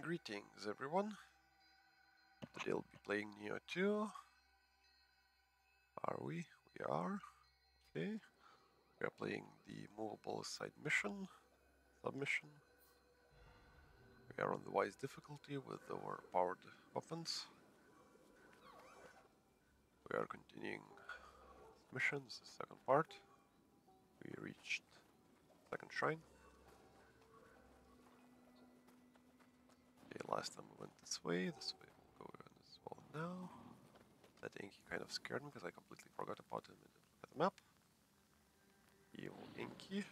Greetings everyone. Today I'll be playing Nioh 2. Are we? We are. Okay. We are playing the Immovable side mission, submission. We are on the wise difficulty with overpowered weapons. We are continuing missions, the second part. We reached second shrine. Okay, last time we went this way we'll go as well now. That Inky kind of scared me because I completely forgot about him and didn't look at the map. Evil Inky.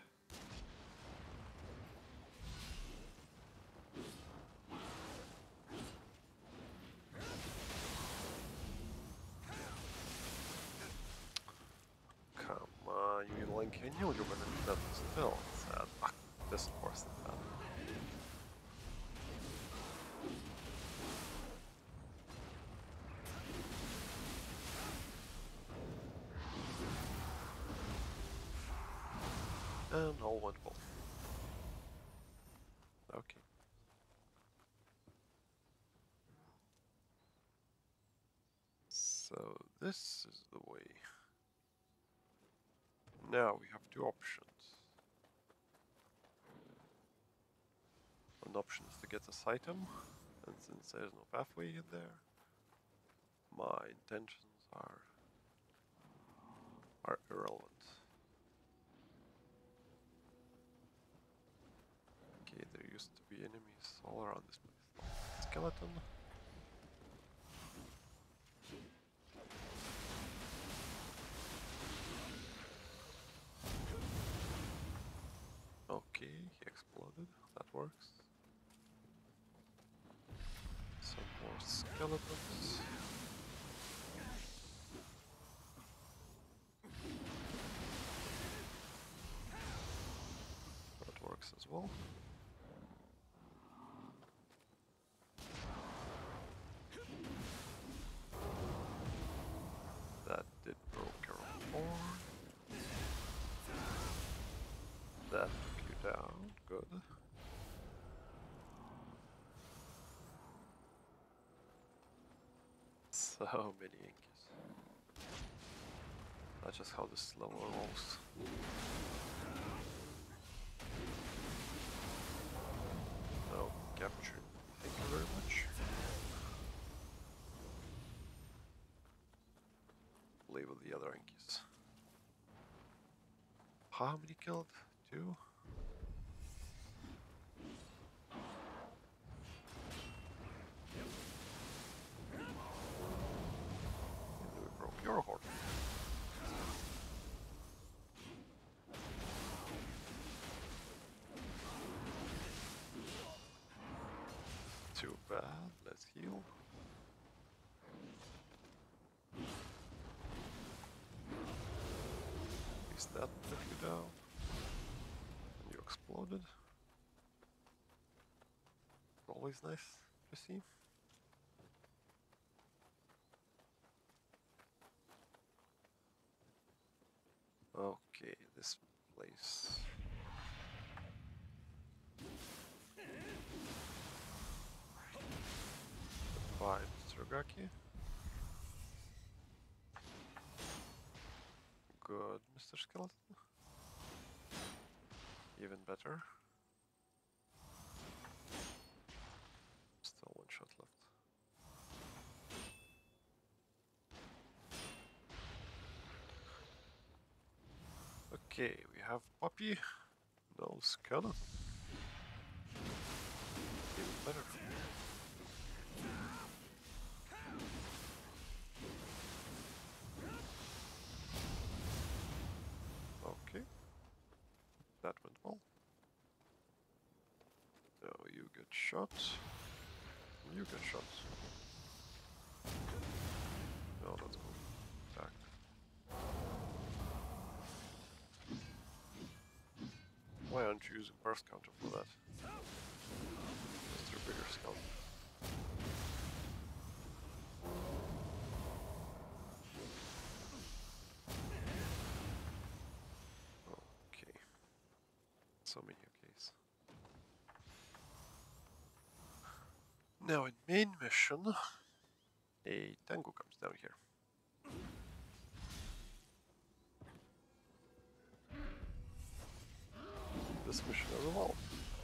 Come on, you evil Inky. I knew you were gonna do that still. Sad. Ah, this forced that. And all went well. Okay. So this is the way. Now we have two options. One option is to get this item, and since there's no pathway in there, my intentions are irrelevant. Okay, there used to be enemies all around this place. Skeleton. Okay, he exploded. That works. Some more skeletons. That works as well. That did broke your horn. That took you down. Good. So many Inkies. That's just how this level rolls. No, captured. Thank you very much. Play with the other Inkies. How many killed? 2? And we broke your horn. Too bad. Let's heal. At least that took you down. And you exploded. Always nice to see. Okay, this place. Goodbye, Mr. Gaki. Good, Mr. Skeleton. Even better. Still one shot left. Okay, we have Puppy. No skeleton. Even better. Okay. That went well. So you get shot. You get shot. No, let's go back. Why aren't you using burst counter for that? Just your bigger skeleton. Okay. So many okays. Now in main mission, a Tango comes down here. This mission as well.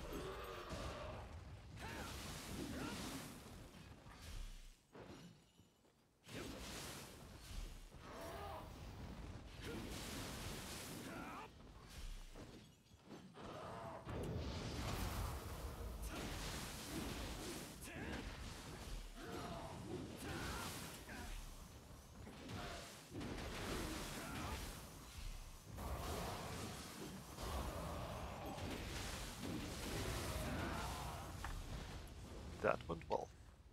That went well.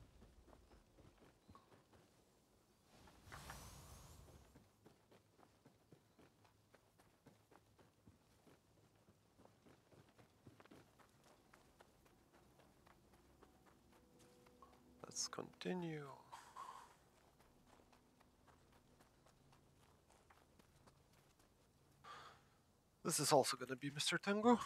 Let's continue. This is also gonna be Mr. Tango.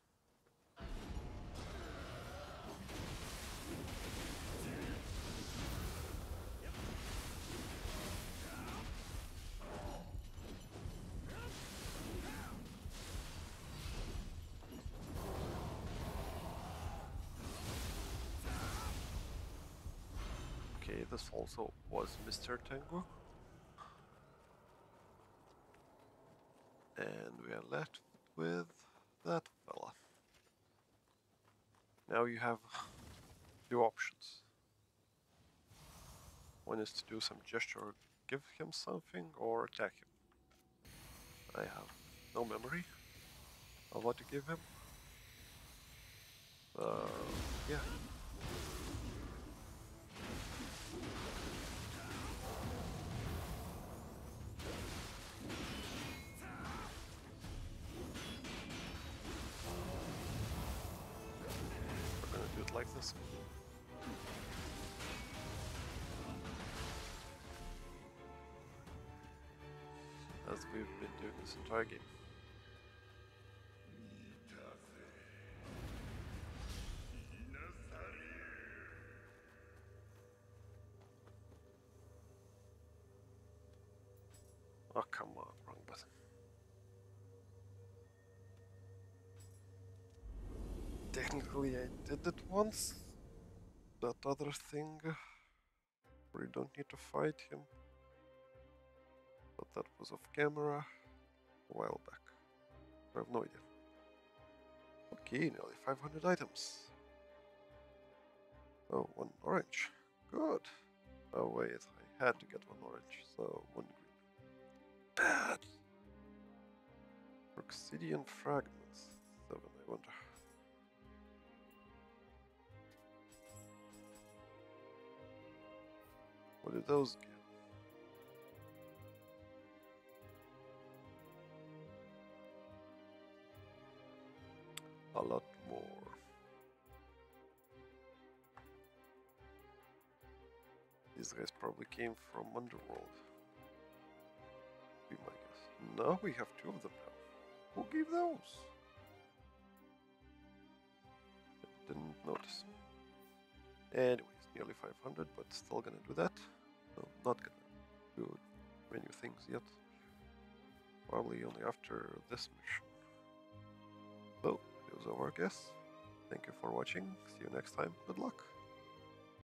Okay, this also was Mr. Tango. And we are left with that fella. Now you have two options. One is to do some gesture, give him something, or attack him. I have no memory of what to give him. Yeah. We're gonna do it like this. As we've been doing this entire game. Oh, come on, wrong button. Technically, I did it once. That other thing, we don't need to fight him. But that was off camera a while back. I have no idea. Okay, nearly 500 items. Oh, one orange. Good. Oh wait, I had to get one orange, so one green. Bad. Obsidian fragments. 7, I wonder. What do those give? A lot more. These guys probably came from Underworld. Be my guess. No, we have 2 of them now. Who gave those? I didn't notice. Anyways, nearly 500, but still gonna do that. No, not gonna do many things yet. Probably only after this mission. So, it was over, I guess. Thank you for watching. See you next time. Good luck.